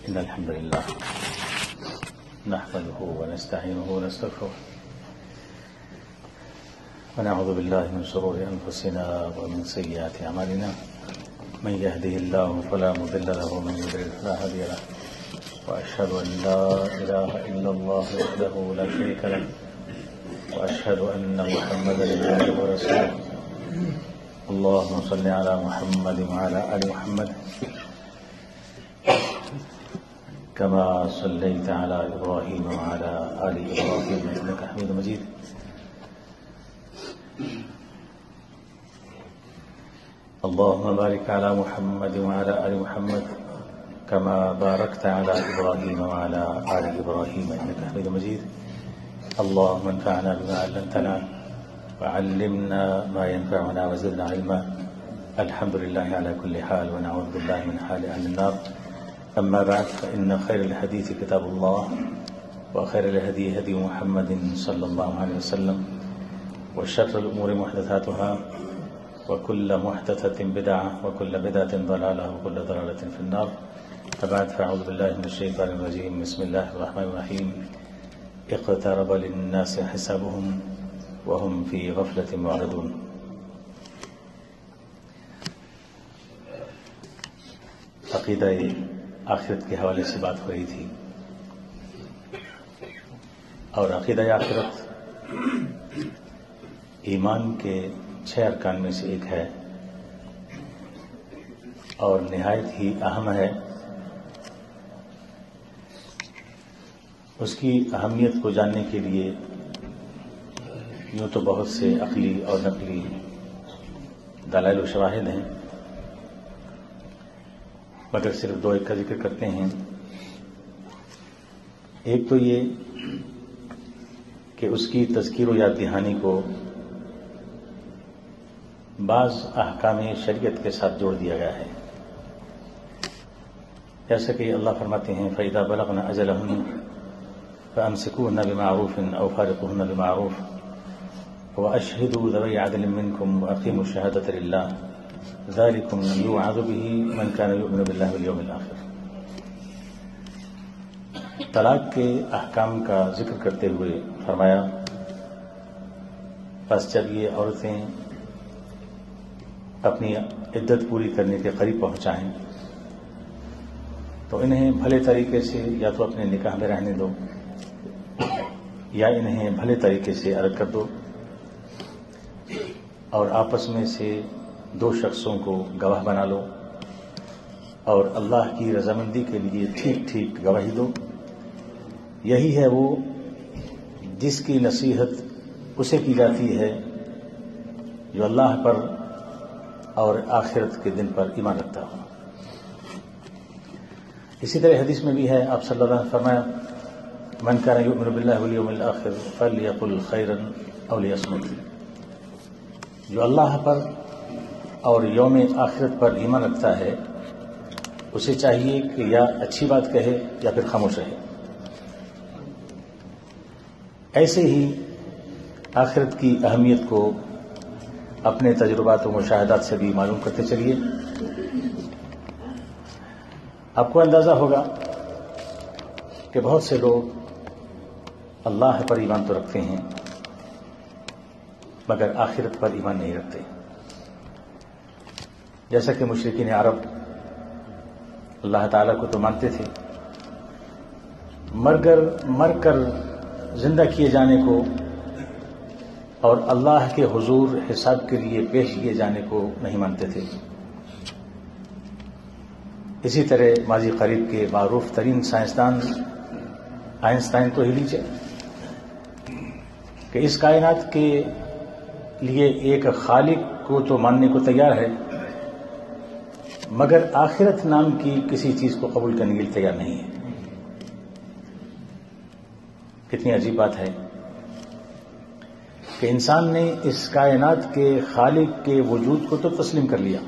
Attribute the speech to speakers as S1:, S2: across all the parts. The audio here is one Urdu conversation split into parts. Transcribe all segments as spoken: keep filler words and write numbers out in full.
S1: إن الحمد لله نحمده ونستعينه ونستغفره ونعوذ بالله من شرور أنفسنا ومن سيئات أعمالنا من يهده الله فلا مضل له ومن يضلل فلا هادي له وأشهد أن لا إله إلا الله وحده لا شريك له وأشهد أن محمدا عبده ورسوله اللهم صل على محمد وعلى آل محمد كما صليت على إبراهيم وعلى آل إبراهيم إنك حميد مجيد اللهم بارك على محمد وعلى آل محمد كما باركت على إبراهيم وعلى آل إبراهيم إنك حميد مجيد اللهم انفعنا بما علمتنا وعلمنا ما ينفعنا وزدنا علما الحمد لله على كل حال ونعوذ بالله من حال أهل النار أما بعد فإن خير الحديث كتاب الله وخير الهدي هدي محمد صلى الله عليه وسلم وشر الأمور محدثاتها وكل محدثة بدعة وكل بدعة ضلالة وكل ضلالة في النار فبعد فأعوذ بالله من الشيطان الرجيم بسم الله الرحمن الرحيم اقترب للناس حسابهم وهم في غفلة معرضون عقیدہ آخرت کے حوالے سے بات ہو رہی تھی اور عقیدہ آخرت ایمان کے چھ ارکان میں سے ایک ہے اور نہایت ہی اہم ہے. اس کی اہمیت کو جاننے کے لیے یوں تو بہت سے عقلی اور نقلی دلائل و شواہد ہیں مگر صرف دو ایک کا ذکر کرتے ہیں. ایک تو یہ کہ اس کی تذکیر و یاد دہانی کو بعض احکام شریعت کے ساتھ جوڑ دیا گیا ہے، جیسا کہ اللہ فرماتے ہیں فَإِذَا بَلَغْنَ أَجَلَهُنَّ فَأَمْسِكُوهُنَّ بِمَعْرُوفٍ أَوْ فَارِقُوهُنَّ بِمَعْرُوفٍ وَأَشْهِدُوا ذَوِي عَدْلٍ مِّنكُمْ وَأَقِيمُوا الشَّهَادَةَ لِلَّهِ ذَلِكُمْ يُوعَظُ بِهِ مَنْ كَانَ يُؤْمِنُ بِاللَّهِ وَالْيَوْمِ الْآخِرِ. طلاق کے احکام کا ذکر کرتے ہوئے فرمایا بس جب یہ عورتیں اپنی عدت پوری کرنے کے قریب پہنچائیں تو انہیں بھلے طریقے سے یا تو اپنے نکاح میں رہنے دو یا انہیں بھلے طریقے سے الگ کر دو اور آپس میں سے دو شخصوں کو گواہ بنا لو اور اللہ کی رضامندی کے لیے ٹھیک ٹھیک گواہی دو. یہی ہے وہ جس کی نصیحت اسے کی جاتی ہے جو اللہ پر اور آخرت کے دن پر ایمان رکھتا ہو. اسی طرح حدیث میں بھی ہے آپ صلی اللہ علیہ وسلم فرمایا من کان یؤمن باللہ والیوم الآخر فلیقل خیرا او لیصمت. جو اللہ پر اور یوم آخرت پر ایمان رکھتا ہے اسے چاہیے کہ یا اچھی بات کہے یا پھر خاموش رہے. ایسے ہی آخرت کی اہمیت کو اپنے تجربات و مشاہدات سے بھی معلوم کرتے چلیے. آپ کو اندازہ ہوگا کہ بہت سے لوگ اللہ پر ایمان تو رکھتے ہیں مگر آخرت پر ایمان نہیں رکھتے. جیسا کہ مشرکین عرب اللہ تعالیٰ کو تو مانتے تھے مگر مر کر زندہ کیے جانے کو اور اللہ کے حضور حساب کے لیے پیش کیے جانے کو نہیں مانتے تھے. اسی طرح ماضی قریب کے معروف ترین سائنسدان آئنسٹائن تو ہی لیجیے کہ اس کائنات کے لیے ایک خالق کو تو ماننے کو تیار ہے مگر آخرت نام کی کسی چیز کو قبول کرنے کے لیے تیار نہیں ہے. کتنی عجیب بات ہے کہ انسان نے اس کائنات کے خالق کے وجود کو تو تسلیم کر لیا،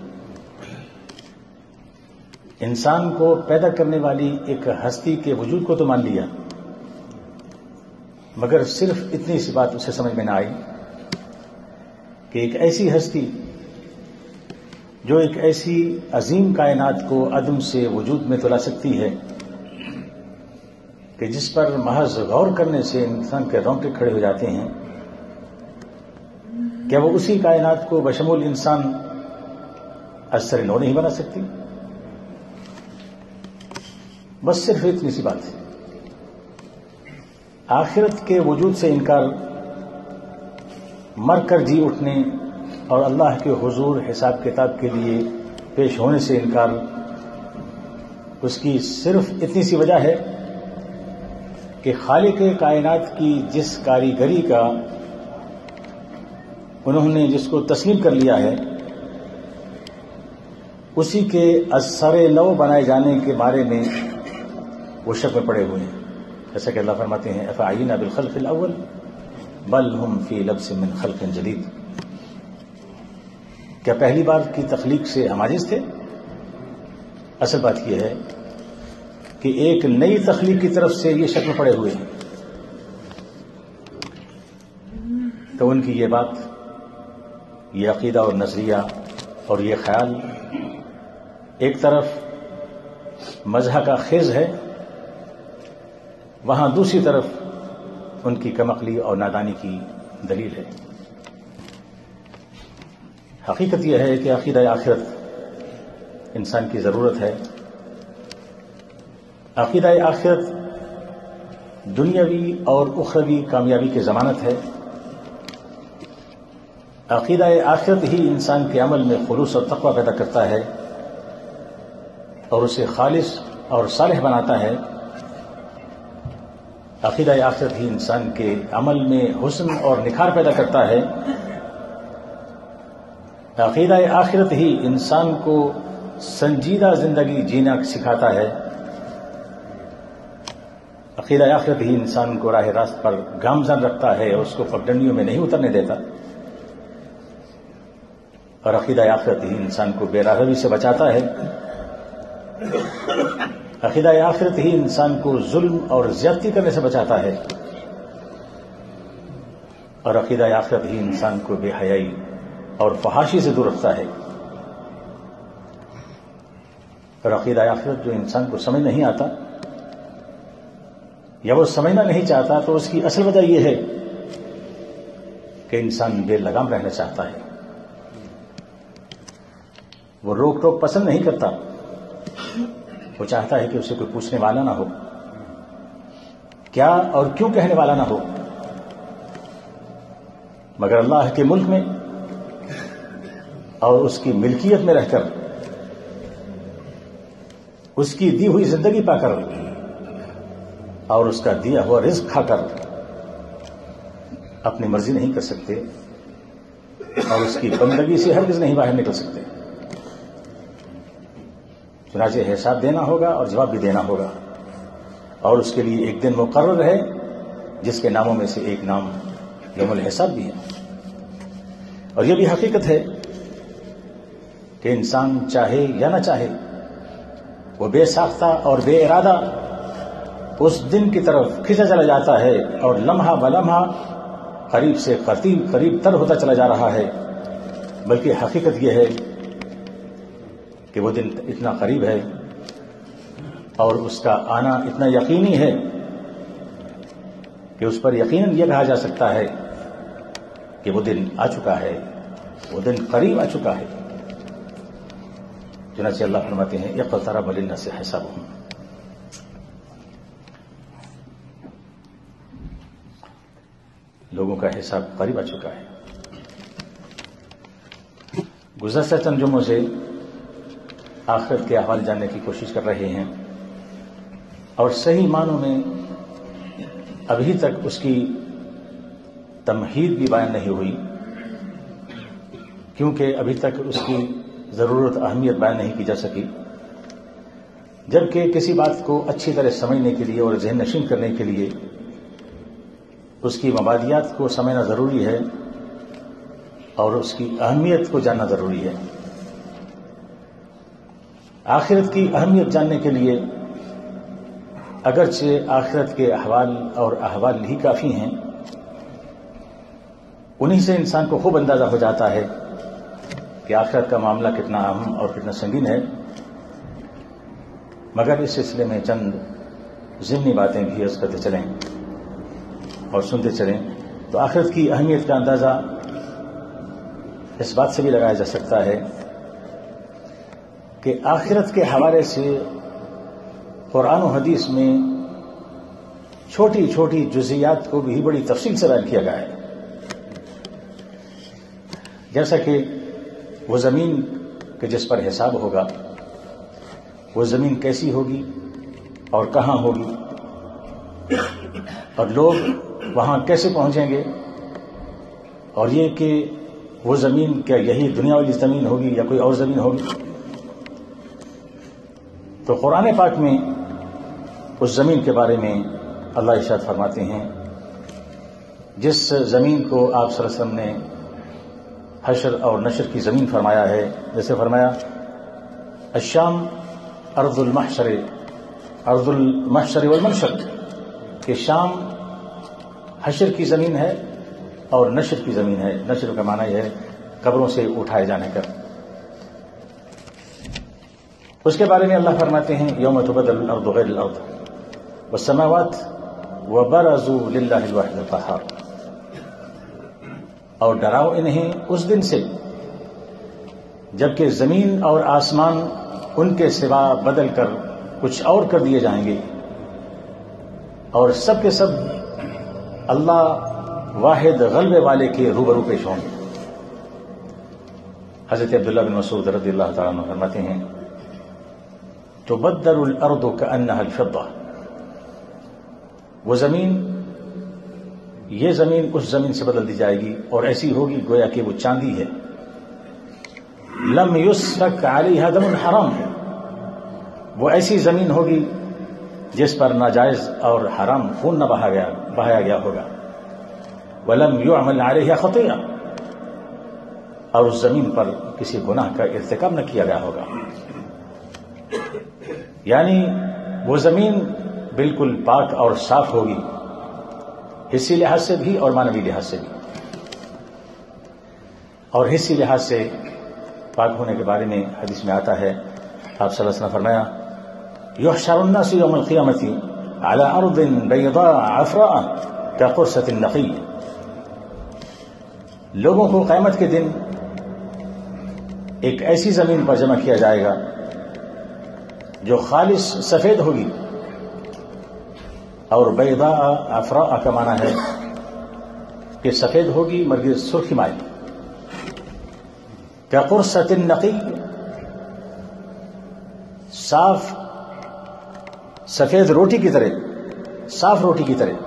S1: انسان کو پیدا کرنے والی ایک ہستی کے وجود کو تو مان لیا مگر صرف اتنی سی بات اسے سمجھ میں نہ آئی کہ ایک ایسی ہستی جو ایک ایسی عظیم کائنات کو عدم سے وجود میں تو لا سکتی ہے کہ جس پر محض غور کرنے سے انسان کے رونگٹے کھڑے ہو جاتے ہیں، کیا وہ اسی کائنات کو بشمول انسان اثر نو نہیں بنا سکتی؟ بس صرف اتنی سی بات ہے، آخرت کے وجود سے انکار، مر کر جی اٹھنے اور اللہ کے حضور حساب کتاب کے لیے پیش ہونے سے انکار، اس کی صرف اتنی سی وجہ ہے کہ خالق کائنات کی جس کاریگری کا انہوں نے جس کو تسلیم کر لیا ہے، اسی کے اثر نو بنائے جانے کے بارے میں وہ شک میں پڑے ہوئے ہیں، جیسا کہ اللہ فرماتے ہیں افعینا بالخلق الاول بل ہم فی لبس من خلق جدید، کیا پہلی بار کی تخلیق سے ہم عاجز تھے؟ اصل بات یہ ہے کہ ایک نئی تخلیق کی طرف سے یہ شک میں پڑے ہوئے ہیں۔ تو ان کی یہ بات، یہ عقیدہ اور نظریہ اور یہ خیال ایک طرف مزاح کا خیز ہے، وہاں دوسری طرف ان کی کم عقلی اور نادانی کی دلیل ہے۔ حقیقت یہ ہے کہ عقیدہ آخرت انسان کی ضرورت ہے۔ عقیدہ آخرت دنیاوی اور اخروی کامیابی کی ضمانت ہے۔ عقیدہ آخرت ہی انسان کے عمل میں خلوص اور تقوی پیدا کرتا ہے اور اسے خالص اور صالح بناتا ہے۔ عقیدہ آخرت ہی انسان کے عمل میں حسن اور نکھار پیدا کرتا ہے۔ عقیدہ آخرت ہی انسان کو سنجیدہ زندگی جینا سکھاتا ہے۔ عقیدہ آخرت ہی انسان کو راہ راست پر گامزن رکھتا ہے اور اس کو پگڈنڈیوں میں نہیں اترنے دیتا، اور عقیدہ آخرت ہی انسان کو بے راہ روی سے بچاتا ہے۔ عقیدہ آخرت ہی انسان کو ظلم اور زیادتی کرنے سے بچاتا ہے، اور عقیدہ آخرت ہی انسان کو بے حیائی اور فحاشی سے دور رکھتا ہے۔ اور عقیدہ آخرت جو انسان کو سمجھ نہیں آتا یا وہ سمجھنا نہیں چاہتا، تو اس کی اصل وجہ یہ ہے کہ انسان بے لگام رہنا چاہتا ہے، وہ روک ٹوک پسند نہیں کرتا، وہ چاہتا ہے کہ اسے کوئی پوچھنے والا نہ ہو، کیا اور کیوں کہنے والا نہ ہو۔ مگر اللہ کے ملک میں اور اس کی ملکیت میں رہ کر، اس کی دی ہوئی زندگی پا کر اور اس کا دیا ہوا رزق کھا کر اپنی مرضی نہیں کر سکتے اور اس کی بندگی سے ہرگز نہیں باہر نکل سکتے۔ چنانچہ حساب دینا ہوگا اور جواب بھی دینا ہوگا، اور اس کے لیے ایک دن مقرر ہے جس کے ناموں میں سے ایک نام یوم الحساب بھی ہے۔ اور یہ بھی حقیقت ہے کہ انسان چاہے یا نہ چاہے، وہ بے ساختہ اور بے ارادہ اس دن کی طرف کھینچا چلا جاتا ہے، اور لمحہ بلمحہ قریب سے قریب قریب تر ہوتا چلا جا رہا ہے۔ بلکہ حقیقت یہ ہے کہ وہ دن اتنا قریب ہے اور اس کا آنا اتنا یقینی ہے کہ اس پر یقیناً یہ کہا جا سکتا ہے کہ وہ دن آ چکا ہے، وہ دن قریب آ چکا ہے۔ چنانچہ اللہ فرماتے ہیں اقترب للناس حسابهم، لوگوں کا حساب قریب آ چکا ہے۔ گزشتہ چند جمعوں سے آخرت کے احوال جاننے کی کوشش کر رہے ہیں، اور صحیح معنوں میں ابھی تک اس کی تمہید بھی بیان نہیں ہوئی، کیونکہ ابھی تک اس کی ضرورت اہمیت بیان نہیں کی جا سکی۔ جبکہ کسی بات کو اچھی طرح سمجھنے کے لیے اور ذہن نشین کرنے کے لیے اس کی مبادیات کو سمجھنا ضروری ہے اور اس کی اہمیت کو جاننا ضروری ہے۔ آخرت کی اہمیت جاننے کے لیے اگرچہ آخرت کے احوال اور احوال ہی کافی ہیں، انہی سے انسان کو خوب اندازہ ہو جاتا ہے کہ آخرت کا معاملہ کتنا اہم اور کتنا سنگین ہے۔ مگر اس سلسلے میں چند ضمنی باتیں بھی عرض کرتے چلیں اور سنتے چلیں تو آخرت کی اہمیت کا اندازہ اس بات سے بھی لگایا جا سکتا ہے کہ آخرت کے حوالے سے قرآن و حدیث میں چھوٹی چھوٹی جزیات کو بھی بڑی تفصیل سے بیان کیا گیا ہے. جیسا کہ وہ زمین کہ جس پر حساب ہوگا، وہ زمین کیسی ہوگی اور کہاں ہوگی، اور لوگ وہاں کیسے پہنچیں گے، اور یہ کہ وہ زمین کیا یہی دنیا والی زمین ہوگی یا کوئی اور زمین ہوگی. تو قرآن پاک میں اس زمین کے بارے میں اللہ ارشاد فرماتے ہیں، جس زمین کو آپ صلی اللہ علیہ وسلم نے حشر اور نشر کی زمین فرمایا ہے، جیسے فرمایا الشام ارض المحشر ارض المحشر والمنشر، کہ شام حشر کی زمین ہے اور نشر کی زمین ہے. نشر کا معنی یہ ہے قبروں سے اٹھائے جانے کا. اس کے بارے میں اللہ فرماتے ہیں یوم تبدل الارض غیر الارض والسماوات وبرزوا للہ الواحد القہار، اور ڈراؤ انہیں اس دن سے جبکہ زمین اور آسمان ان کے سوا بدل کر کچھ اور کر دیے جائیں گے، اور سب کے سب اللہ واحد غلبے والے کے روبرو پیش ہوں گے. حضرت عبداللہ بن مسعود رضی اللہ تعالیٰ عنہ فرماتے ہیں تبدل الارض کأنها الفضة، وہ زمین یہ زمین اس زمین سے بدل دی جائے گی اور ایسی ہوگی گویا کہ وہ چاندی ہے. لم یسفک علیہا دم حرام، وہ ایسی زمین ہوگی جس پر ناجائز اور حرام خون نہ بہا گیا بہایا گیا ہوگا. ولم یعمل علیہا خطیئہ، اور اس زمین پر کسی گناہ کا ارتکاب نہ کیا گیا ہوگا. یعنی وہ زمین بالکل پاک اور صاف ہوگی، حصی لحاظ سے بھی اور معنوی لحاظ سے بھی. اور حصی لحاظ سے پاک ہونے کے بارے میں حدیث میں آتا ہے، آپ صلی اللہ علیہ وسلم فرمایا یحشر الناس یوم القیامۃ علی ارض بیضاء عفراء کقرصۃ النقی، لوگوں کو قیامت کے دن ایک ایسی زمین پر جمع کیا جائے گا جو خالص سفید ہوگی، اور بیضاء عفراء کا معنی ہے کہ سفید ہوگی مگر سرخی مائل، کقرصۃ النقی، صاف سفید روٹی کی طرح، صاف روٹی کی طرح.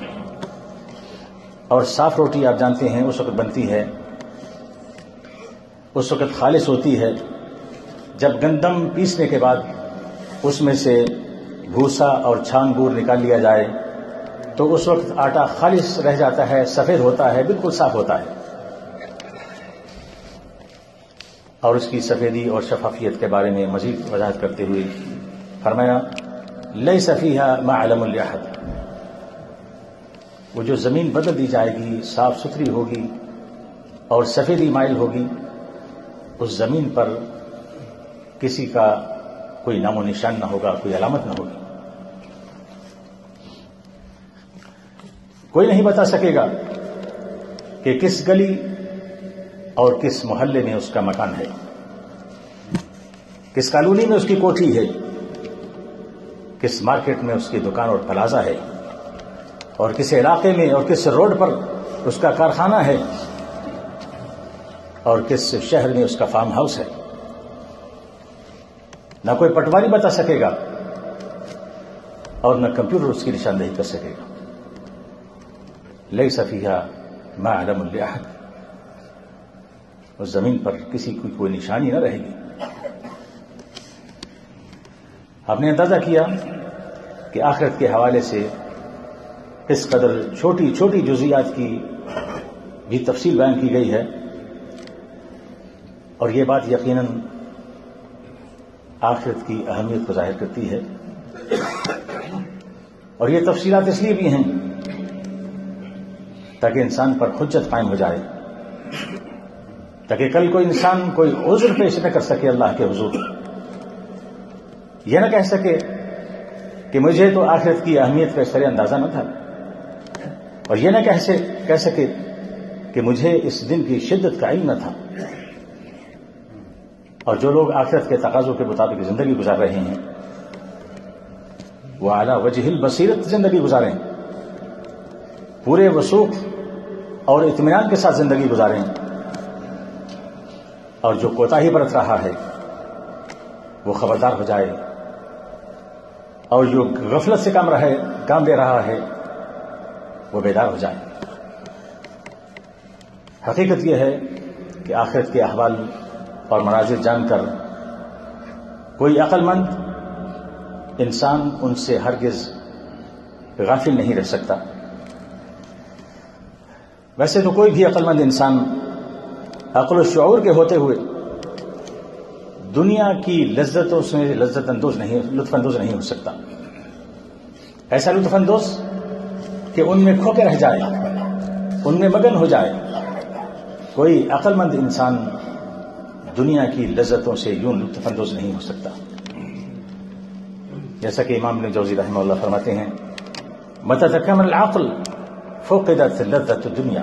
S1: اور صاف روٹی آپ جانتے ہیں اس وقت بنتی ہے، اس وقت خالص ہوتی ہے جب گندم پیسنے کے بعد اس میں سے بھوسا اور چھان بور نکال لیا جائے تو اس وقت آٹا خالص رہ جاتا ہے، سفید ہوتا ہے، بالکل صاف ہوتا ہے. اور اس کی سفیدی اور شفافیت کے بارے میں مزید وضاحت کرتے ہوئے فرمایا لیس فیہا معلم لاحد، وہ جو زمین بدل دی جائے گی صاف ستھری ہوگی اور سفیدی مائل ہوگی، اس زمین پر کسی کا کوئی نام و نشان نہ ہوگا، کوئی علامت نہ ہوگی. کوئی نہیں بتا سکے گا کہ کس گلی اور کس محلے میں اس کا مکان ہے، کس کالونی میں اس کی کوٹھی ہے، کس مارکیٹ میں اس کی دکان اور پلازا ہے، اور کس علاقے میں اور کس روڈ پر اس کا کارخانہ ہے، اور کس شہر میں اس کا فارم ہاؤس ہے. نہ کوئی پٹواری بتا سکے گا اور نہ کمپیوٹر اس کی نشاندہی کر سکے گا. لیس فیہا معلم لاحد، اس زمین پر کسی کی کوئی نشانی نہ رہے گی. آپ نے اندازہ کیا کہ آخرت کے حوالے سے اس قدر چھوٹی چھوٹی جزیات کی بھی تفصیل بیان کی گئی ہے، اور یہ بات یقیناً آخرت کی اہمیت کو ظاہر کرتی ہے. اور یہ تفصیلات اس لیے بھی ہیں تاکہ انسان پر حجت قائم ہو جائے، تاکہ کل کوئی انسان کوئی عذر پیش نہ کر سکے اللہ کے حضور، یہ نہ کہہ سکے کہ مجھے تو آخرت کی اہمیت کا سر اندازہ نہ تھا، اور یہ نہ کہہ سکے کہ مجھے اس دن کی شدت کا علم نہ تھا۔ اور جو لوگ آخرت کے تقاضوں کے مطابق زندگی گزار رہے ہیں وہ اعلیٰ وجہ البصیرت زندگی گزاریں، پورے وثوق اور اطمینان کے ساتھ زندگی گزاریں، اور جو کوتاہی برت رہا ہے وہ خبردار ہو جائے، اور جو غفلت سے کام رہے کام دے رہا ہے وہ بیدار ہو جائے۔ حقیقت یہ ہے کہ آخرت کے احوال اور مناظر جان کر کوئی عقل مند انسان ان سے ہرگز غافل نہیں رہ سکتا۔ ویسے تو کوئی بھی عقل مند انسان عقل و شعور کے ہوتے ہوئے دنیا کی لذتوں سے لذت اندوز نہیں لطف اندوز نہیں ہو سکتا، ایسا لطف اندوز کہ ان میں کھو کے رہ جائے، ان میں مگن ہو جائے۔ کوئی عقل مند انسان دنیا کی لذتوں سے یوں لطف اندوز نہیں ہو سکتا۔ جیسا کہ امام ابن جوزی رحمہ اللہ فرماتے ہیں، متى تكمل العقل فقدت لذت الدنیا،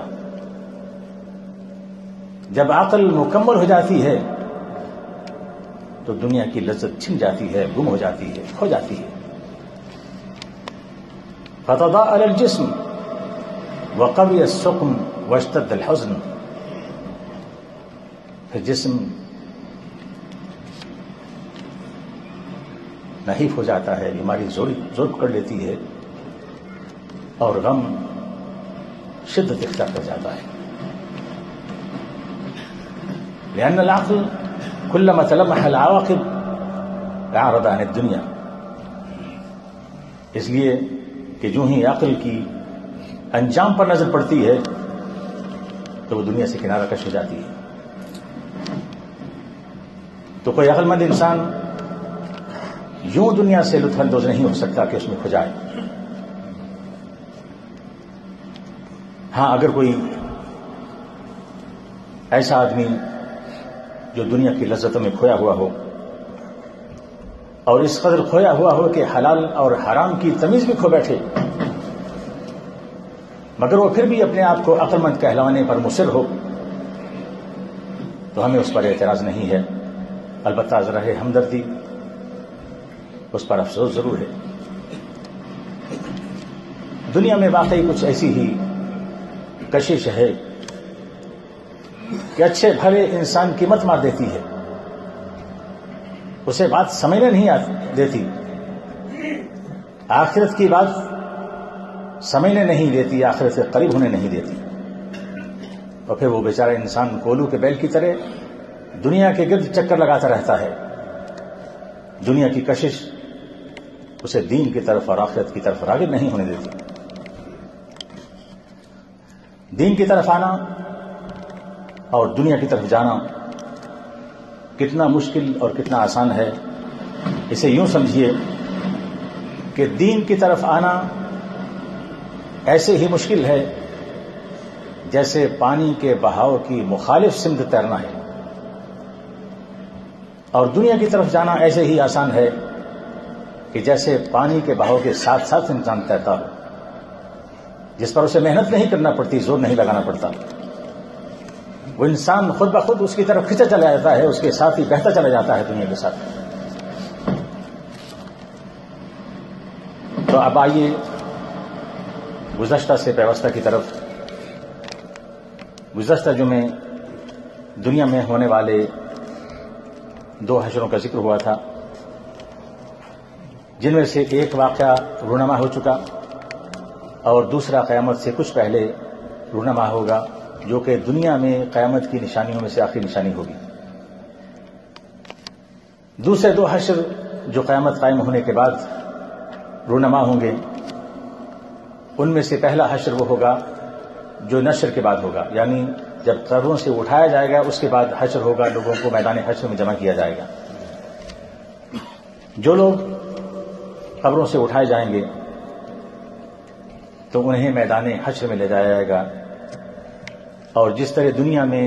S1: جب عقل مکمل ہو جاتی ہے تو دنیا کی لذت چھن جاتی ہے، گم ہو جاتی ہے، کھو جاتی ہے۔ فتضاءل الجسم وقوی السقم واشتد الحزن، پھر جسم نحیف ہو جاتا ہے، بیماری زور زور پکڑ لیتی ہے، اور غم شدت اختیار کر جاتا ہے۔ لأن العقل كلما تلمح العواقب اعرض عن الدنیا، اس لیے کہ جو ہی عقل کی انجام پر نظر پڑتی ہے تو وہ دنیا سے کنارہ کش ہو جاتی ہے۔ تو کوئی عقل مند انسان یوں دنیا سے لطف اندوز نہیں ہو سکتا کہ اس میں کھو جائے۔ ہاں، اگر کوئی ایسا آدمی جو دنیا کی لذتوں میں کھویا ہوا ہو اور اس قدر کھویا ہوا ہو کہ حلال اور حرام کی تمیز بھی کھو بیٹھے، مگر وہ پھر بھی اپنے آپ کو عقل مند کہلانے پر مصر ہو، تو ہمیں اس پر اعتراض نہیں ہے، البتہ ذرا ہمدردی، اس پر افسوس ضرور ہے۔ دنیا میں واقعی کچھ ایسی ہی کشش ہے کہ اچھے بھلے انسان کی مت مار دیتی ہے، اسے بات سمجھنے نہیں دیتی، آخرت کی بات سمجھنے نہیں دیتی، آخرت سے قریب ہونے نہیں دیتی، اور پھر وہ بیچارہ انسان کولو کے بیل کی طرح دنیا کے گرد چکر لگاتا رہتا ہے۔ دنیا کی کشش اسے دین کی طرف اور آخرت کی طرف راغب نہیں ہونے دیتی۔ دین کی طرف آنا اور دنیا کی طرف جانا کتنا مشکل اور کتنا آسان ہے، اسے یوں سمجھیے کہ دین کی طرف آنا ایسے ہی مشکل ہے جیسے پانی کے بہاؤ کی مخالف سمت تیرنا ہے، اور دنیا کی طرف جانا ایسے ہی آسان ہے کہ جیسے پانی کے بہاؤ کے ساتھ ساتھ انسان تیرتا ہو، جس پر اسے محنت نہیں کرنا پڑتی، زور نہیں لگانا پڑتا، وہ انسان خود بخود اس کی طرف کھینچا چلا جاتا ہے، اس کے ساتھ ہی بہتا چلا جاتا ہے دنیا کے ساتھ۔ تو اب آئیے گزشتہ سے پیوستہ کی طرف۔ گزشتہ جمعے دنیا میں ہونے والے دو حشروں کا ذکر ہوا تھا، جن میں سے ایک واقعہ رونما ہو چکا اور دوسرا قیامت سے کچھ پہلے رونما ہوگا، جو کہ دنیا میں قیامت کی نشانیوں میں سے آخری نشانی ہوگی۔ دوسرے دو حشر جو قیامت قائم ہونے کے بعد رونما ہوں گے، ان میں سے پہلا حشر وہ ہوگا جو نشر کے بعد ہوگا، یعنی جب قبروں سے اٹھایا جائے گا اس کے بعد حشر ہوگا، لوگوں کو میدان حشر میں جمع کیا جائے گا۔ جو لوگ قبروں سے اٹھائے جائیں گے تو انہیں میدان حشر میں لے جایا جائے گا، اور جس طرح دنیا میں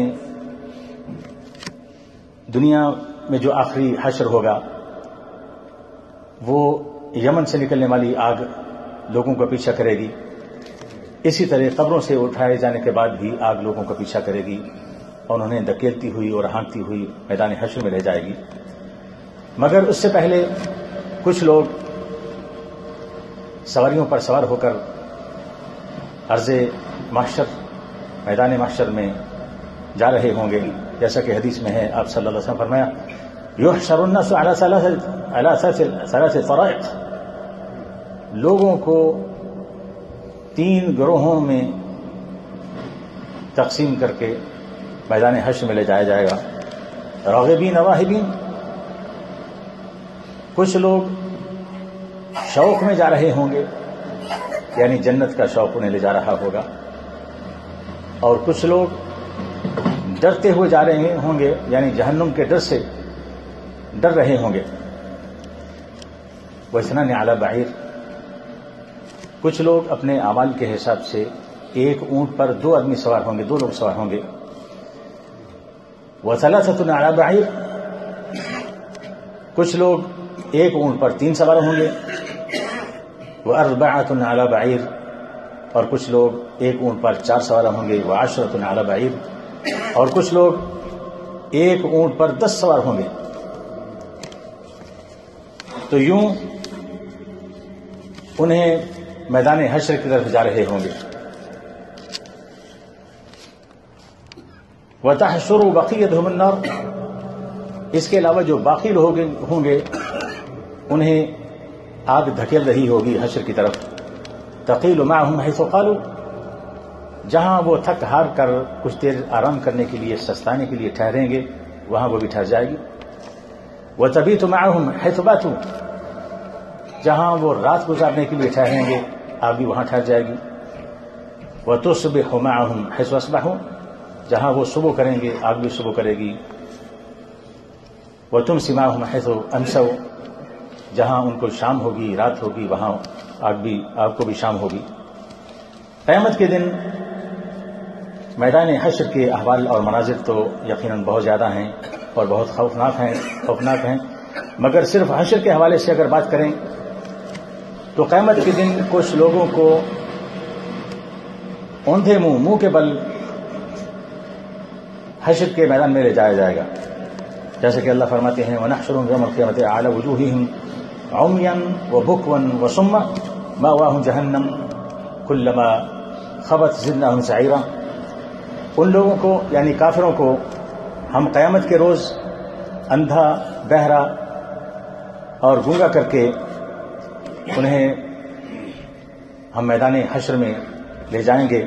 S1: دنیا میں جو آخری حشر ہوگا وہ یمن سے نکلنے والی آگ لوگوں کا پیچھا کرے گی، اسی طرح قبروں سے اٹھائے جانے کے بعد بھی آگ لوگوں کا پیچھا کرے گی اور انہیں دھکیلتی ہوئی اور ہانکتی ہوئی میدان حشر میں لے جائے گی۔ مگر اس سے پہلے کچھ لوگ سواریوں پر سوار ہو کر عرض محشر میدان محشر میں جا رہے ہوں گے، جیسا کہ حدیث میں ہے، آپ صلی اللہ علیہ وسلم فرمایا یحشر الناس علی ثلاث طرائق، لوگوں کو تین گروہوں میں تقسیم کر کے میدان حشر میں لے جایا جائے گا۔ راغبین واہبین، کچھ لوگ شوق میں جا رہے ہوں گے، یعنی جنت کا شوق انہیں لے جا رہا ہوگا، اور کچھ لوگ ڈرتے ہوئے جا رہے ہوں گے، یعنی جہنم کے ڈر سے ڈر رہے ہوں گے۔ وَاثْنَانِ عَلَى بَعِيرٍ، کچھ لوگ اپنے اعمال کے حساب سے ایک اونٹ پر دو آدمی سوار ہوں گے، دو لوگ سوار ہوں گے۔ وَثَلَاثَةٌ عَلَى بَعِيرٍ، کچھ لوگ ایک اونٹ پر تین سوار ہوں گے۔ وَأَرْبَعَةٌ عَلَى بَعِيرٍ، اور کچھ لوگ ایک اونٹ پر چار سوار ہوں گے۔ وَعَشْرَةٌ عَلَى بَعِيرٍ، اور کچھ لوگ ایک اونٹ پر دس سوار ہوں گے۔ تو یوں انہیں میدان حشر کی طرف جا رہے ہوں گے۔ وَتَحْشُرُ بَقِيَّتُهُمُ النَّارُ، اس کے علاوہ جو باقی لوگ ہوں گے انہیں آگ دھکیل رہی ہوگی حشر کی طرف۔ تَقِيلُ مَعَهُمْ حَيْثُ قَالُوا، جہاں وہ تھک ہار کر کچھ دیر آرام کرنے کے لیے، سستانے کے لیے ٹھہریں گے، وہاں وہ بھی ٹھہر جائے گی۔ وَتَبِيتُ مَعَهُمْ حَيْثُ بَاتُوا، جہاں وہ رات گزارنے کے لیے ٹھہریں گے، آگ بھی وہاں ٹھہر جائے گی۔ وَتُصْبِحُ مَعَهُمْ حَيْثُ أَصْبَحُوا، جہاں وہ صبح کریں گے، آگ بھی صبح کرے گی۔ وَتُمْسِي مَعَهُمْ حَيْثُ أَمْسَوْا، جہاں ان کو شام ہوگی، رات ہوگی، وہاں آگ بھی آگ کو بھی شام ہوگی۔ قیامت کے دن میدان حشر کے احوال اور مناظر تو یقیناً بہت زیادہ ہیں اور بہت خوفناک ہیں خوفناک ہیں مگر صرف حشر کے حوالے سے اگر بات کریں تو قیامت کے دن کچھ لوگوں کو اوندھے منہ منہ کے بل حشر کے میدان میں لے جایا جائے گا، جیسے کہ اللہ فرماتے ہیں وَنَحْشُرُهُمْ يَوْمَ الْقِيَامَةِ عَلَى وُجُوهِهِمْ عُمْيًا وَبُكْمًا وَصُمًّا مَأْوَاهُمْ جَهَنَّمُ كُلَّمَا خَبَتْ زِدْنَاهُمْ سَعِيرًا، ان لوگوں کو یعنی کافروں کو ہم قیامت کے روز اندھا، بہرا اور گونگا کر کے انہیں ہم میدان حشر میں لے جائیں گے،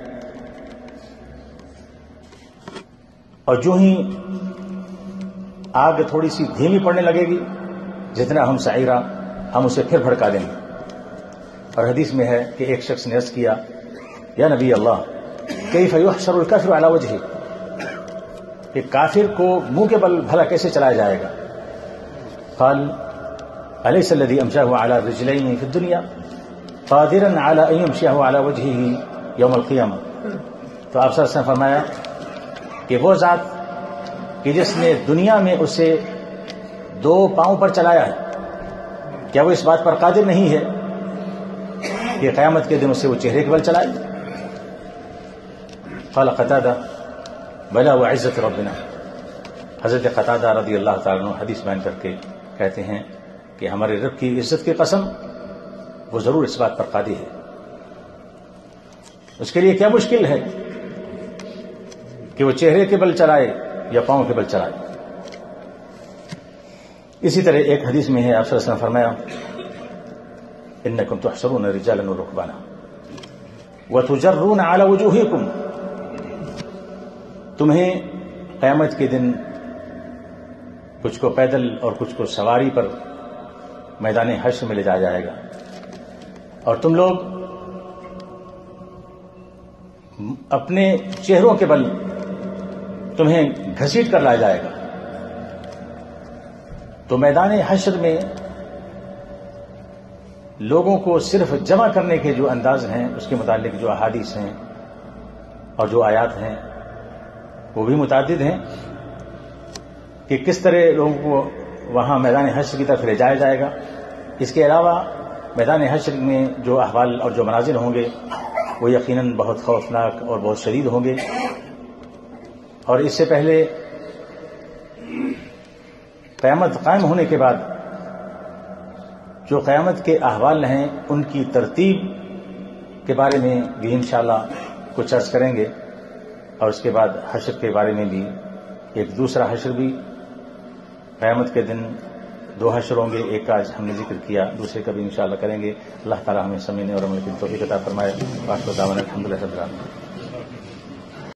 S1: اور جو ہی آگ تھوڑی سی دھیمی پڑنے لگے گی، جتنا ہم سعیرہ، ہم اسے پھر بھڑکا دیں گے۔ اور حدیث میں ہے کہ ایک شخص نے عرض کیا یا نبی اللہ کیف یحشر الکافر علی وجہہ، کہ کافر کو منہ کے بل بھلا کیسے چلایا جائے گا؟ قال الیس الذی امشاہ علی رجلین فی الدنیا قادرا علی ان یمشیہ علی وجہہ یوم القیامہ، تو آپ صلی اللہ علیہ وسلم نے فرمایا کہ وہ ذات کہ جس نے دنیا میں اسے دو پاؤں پر چلایا ہے، کیا وہ اس بات پر قادر نہیں ہے کہ قیامت کے دن اسے وہ چہرے کے بل چلائے؟ قال قتادہ بلا وعزت ربنا، حضرت قتادہ رضی اللہ تعالیٰ عنہ حدیث بیان کر کے کہتے ہیں کہ ہمارے رب کی عزت کی قسم، وہ ضرور اس بات پر قادر ہے۔ اس کے لیے کیا مشکل ہے کہ وہ چہرے کے بل چلائے یا پاؤں کے بل چلائے۔ اسی طرح ایک حدیث میں ہے آپ صلی اللہ علیہ وسلم نے فرمایا انکم تحشرون رجالا ورکبانا وتجرون علی وجوہکم، تمہیں قیامت کے دن کچھ کو پیدل اور کچھ کو سواری پر میدان حشر میں لے جایا جائے گا، اور تم لوگ اپنے چہروں کے بل تمہیں گھسیٹ کر لایا جائے گا۔ تو میدان حشر میں لوگوں کو صرف جمع کرنے کے جو انداز ہیں، اس کے متعلق جو احادیث ہیں اور جو آیات ہیں وہ بھی متعدد ہیں کہ کس طرح لوگوں کو وہاں میدان حشر کی طرف لے جایا جائے گا۔ اس کے علاوہ میدان حشر میں جو احوال اور جو مناظر ہوں گے وہ یقیناً بہت خوفناک اور بہت شدید ہوں گے. اور اس سے پہلے قیامت قائم ہونے کے بعد جو قیامت کے احوال ہیں ان کی ترتیب کے بارے میں بھی انشاءاللہ کچھ عرض کریں گے. اور اس کے بعد حشر کے بارے میں بھی ایک دوسرا حشر بھی، قیامت کے دن دو حشر ہوں گے، ایک کا آج ہم نے ذکر کیا، دوسرے کا بھی انشاءاللہ کریں گے. اللہ تعالی ہمیں سمجھنے اور عمل کی توفیق عطا فرمائے. وآخر دعوانا الحمدللہ رب العالمین.